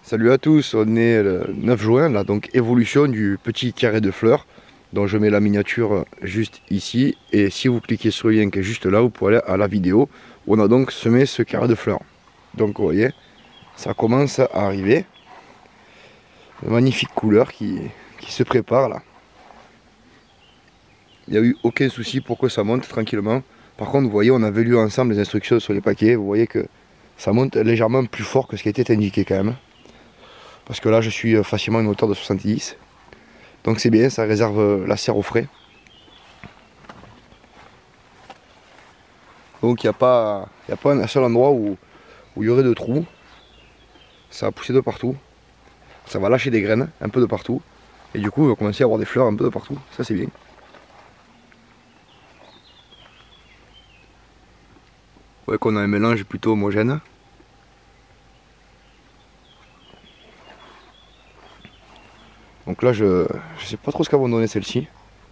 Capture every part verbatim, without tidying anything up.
Salut à tous, on est le neuf juin, là, donc évolution du petit carré de fleurs. Donc je mets la miniature juste ici, et si vous cliquez sur le lien qui est juste là, vous pourrez aller à la vidéo où on a donc semé ce carré de fleurs. Donc vous voyez, ça commence à arriver. Une magnifique couleur qui, qui se prépare là. Il n'y a eu aucun souci pour que ça monte tranquillement. Par contre, vous voyez, on avait lu ensemble les instructions sur les paquets. Vous voyez que ça monte légèrement plus fort que ce qui était indiqué quand même. Parce que là, je suis facilement à une hauteur de soixante-dix. Donc c'est bien, ça réserve la serre au frais. Donc il n'y a pas, y a pas un seul endroit où où il y aurait de trous. Ça va pousser de partout. Ça va lâcher des graines un peu de partout. Et du coup, on va commencer à avoir des fleurs un peu de partout. Ça, c'est bien. Vous voyez qu'on a un mélange plutôt homogène. Donc là, je ne sais pas trop ce qu'elles vont donner celle-ci.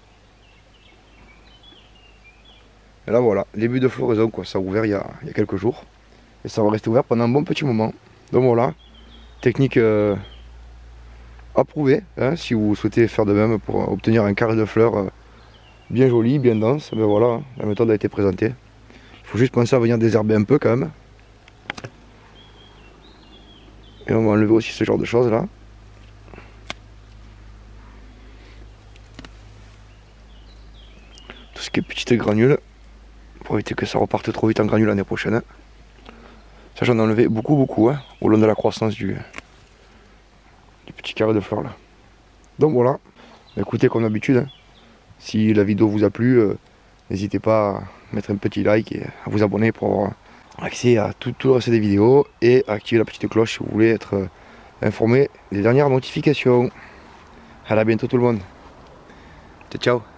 Et là, voilà, début de floraison, quoi. Ça a ouvert il y a, il y a quelques jours. Et ça va rester ouvert pendant un bon petit moment. Donc voilà, technique euh, approuvée. Hein, si vous souhaitez faire de même pour obtenir un carré de fleurs euh, bien joli, bien dense, ben voilà, hein, la méthode a été présentée. Il faut juste penser à venir désherber un peu quand même. Et on va enlever aussi ce genre de choses là. Tout ce qui est petites granules, pour éviter que ça reparte trop vite en granules l'année prochaine. Ça, j'en ai enlevé beaucoup beaucoup hein, au long de la croissance du, du petit carré de fleurs là. Donc voilà, écoutez comme d'habitude, hein, si la vidéo vous a plu, euh, n'hésitez pas à mettre un petit like et à vous abonner pour avoir accès à tout, tout le reste des vidéos et à activer la petite cloche si vous voulez être euh, informé des dernières notifications. À bientôt tout le monde. Ciao ciao.